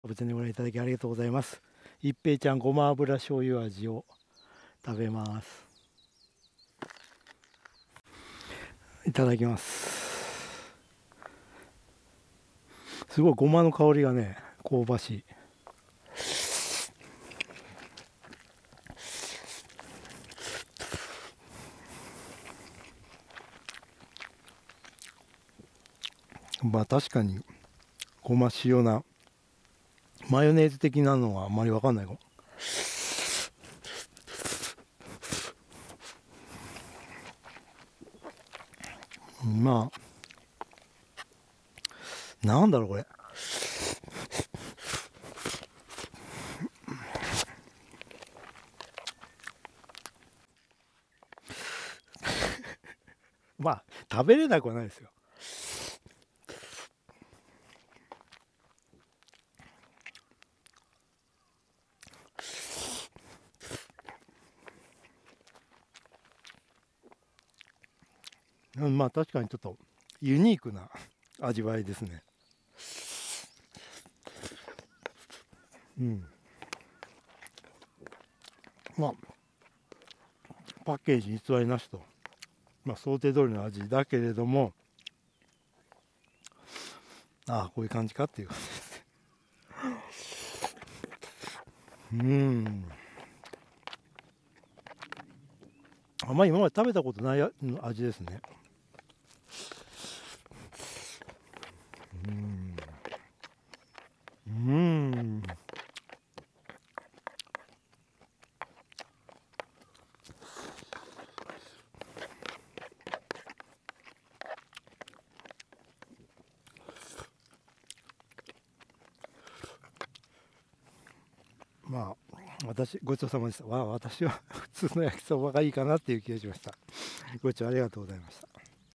別にご覧いただきありがとうございます。一平ちゃんごま油醤油味を食べます。いただきます。すごいごまの香りがね、香ばしい。まあ確かにごま塩なマヨネーズ的なのはあんまり分かんないかも。まあなんだろうこれ。まあ食べれなくはないですよ。まあ確かにちょっとユニークな味わいですね。まあパッケージ偽りなしと、想定通りの味だけれども、ああこういう感じかっていう感じです。あんまり今まで食べたことない味ですね。まあごちそうさまでした。私は普通の焼きそばがいいかなっていう気がしました。ご視聴ありがとうございました。